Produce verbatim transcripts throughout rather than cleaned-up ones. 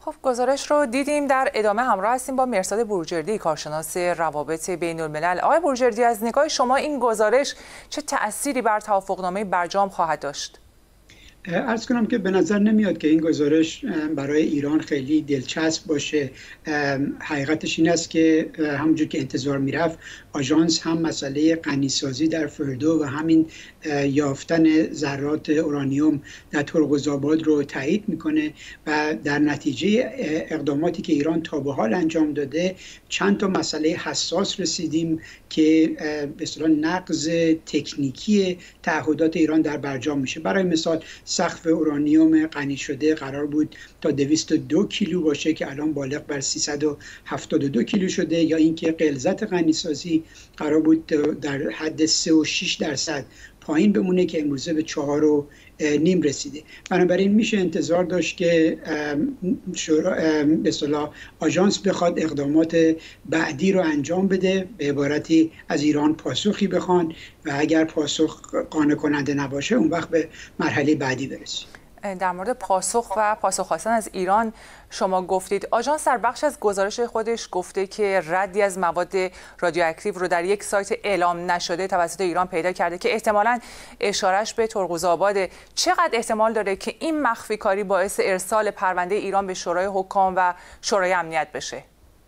خب گزارش رو دیدیم. در ادامه همراه هستیم با مرصاد بروجردی، کارشناس روابط بین الملل. آقای بروجردی، از نگاه شما این گزارش چه تأثیری بر توافقنامه برجام خواهد داشت؟ عرض کنم که به نظر نمیاد که این گزارش برای ایران خیلی دلچسب باشه. حقیقتش این است که همونجور که انتظار میرفت، آژانس هم مسئله غنیسازی در فردو و همین یافتن ذرات اورانیوم در ترقزآباد رو تایید میکنه و در نتیجه اقداماتی که ایران تا به حال انجام داده چند تا مسئله حساس رسیدیم که به اصطلاح نقض تکنیکی تعهدات ایران در برجام میشه. برای مثال سقف اورانیوم غنی شده قرار بود تا دویست و دو کیلو باشه که الان بالغ بر سیصد و هفتاد و دو کیلو شده، یا اینکه غلظت غنیسازی قرار بود در حد سه و شش درصد پایین بمونه که امروزه به چهار و نیم رسیده. بنابراین میشه انتظار داشت که به اصطلاح آژانس بخواد اقدامات بعدی رو انجام بده، به عبارتی از ایران پاسخی بخوان و اگر پاسخ قانع کننده نباشه اون وقت به مرحله بعدی برسیم. در مورد پاسخ و پاسخ خواستن از ایران شما گفتید آژانس در بخش از گزارش خودش گفته که ردی از مواد رادیواکتیو رو در یک سایت اعلام نشده توسط ایران پیدا کرده که احتمالاً اشارهش به ترقزآباده. چقدر احتمال داره که این مخفی کاری باعث ارسال پرونده ایران به شورای حکام و شورای امنیت بشه؟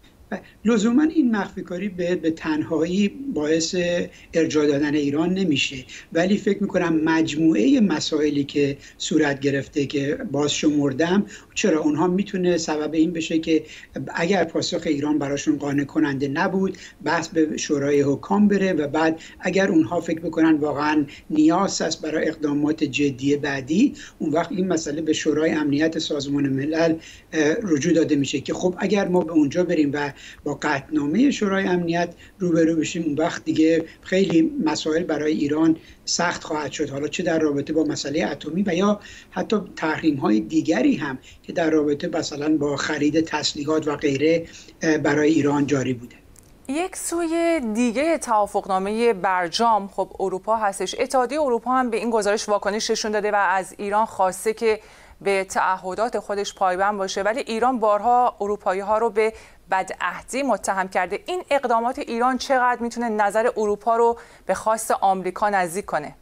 لزوما این مخفی کاری به, به تنهایی باعث ارجاع دادن ایران نمیشه، ولی فکر میکنم مجموعه مسائلی که صورت گرفته که باز شمردم، چرا اونها میتونه سبب این بشه که اگر پاسخ ایران براشون قانع کننده نبود بحث به شورای حکام بره و بعد اگر اونها فکر بکنن واقعا نیاز است برای اقدامات جدی بعدی، اون وقت این مسئله به شورای امنیت سازمان ملل رجوع داده میشه که خب اگر ما به اونجا بریم و با قطعنامه شورای امنیت روبرو بشیم، اون وقت دیگه خیلی مسائل برای ایران سخت خواهد شد، حالا چه در رابطه با مسئله اتمی و یا حتی تحریم های دیگری هم که در رابطه مثلا با خرید تسلیحات و غیره برای ایران جاری بوده. یک سوی دیگه توافقنامه برجام خب اروپا هستش. اتحادیه اروپا هم به این گزارش واکنش نشون داده و از ایران خواسته که به تعهدات خودش پایبند باشه، ولی ایران بارها اروپایی ها رو به بدعهدی متهم کرده. این اقدامات ایران چقدر میتونه نظر اروپا رو به خواست آمریکا نزدیک کنه؟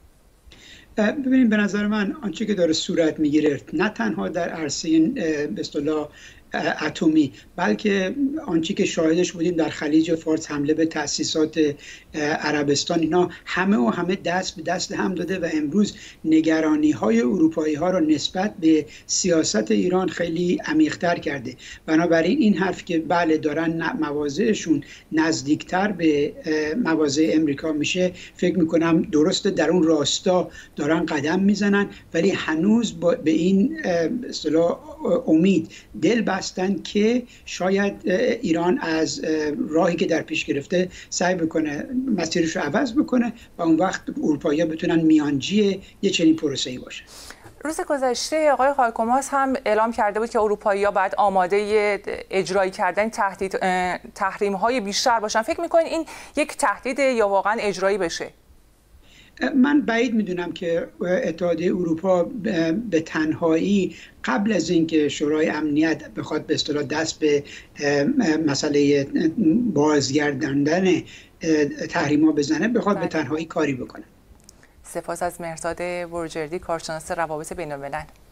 ببینید، به نظر من آنچه که داره صورت میگیره نه تنها در عرصه به اصطلاح اتمی، بلکه آنچه که شاهدش بودیم در خلیج فارس، حمله به تأسیسات عربستان، اینا همه و همه دست به دست هم داده و امروز نگرانی های اروپایی ها را نسبت به سیاست ایران خیلی عمیق‌تر کرده. بنابراین این حرف که بله دارن مواضعشون نزدیکتر به مواضع امریکا میشه، فکر میکنم درسته، در اون راستا دارن قدم میزنن، ولی هنوز به این اصطلاح امید دل بستن که شاید ایران از راهی که در پیش گرفته سعی بکنه مسیرش رو عوض بکنه و اون وقت اروپایی‌ها بتونن میانجی یه چنین پروسه‌ای باشه. روز گذشته آقای خایکوماس هم اعلام کرده بود که اروپایی‌ها باید آماده اجرایی کردن تهدید تحریم‌های بیشتر باشن. فکر می‌کنید این یک تهدید یا واقعا اجرایی بشه؟ من بعید میدونم که اتحادیه اروپا به تنهایی قبل از اینکه شورای امنیت بخواد به اصطلاح دست به مسئله بازگرداندن تحریم‌ها بزنه بخواد به تنهایی کاری بکنه. سپاس از مرصاد بروجردی، کارشناس روابط بین الملل.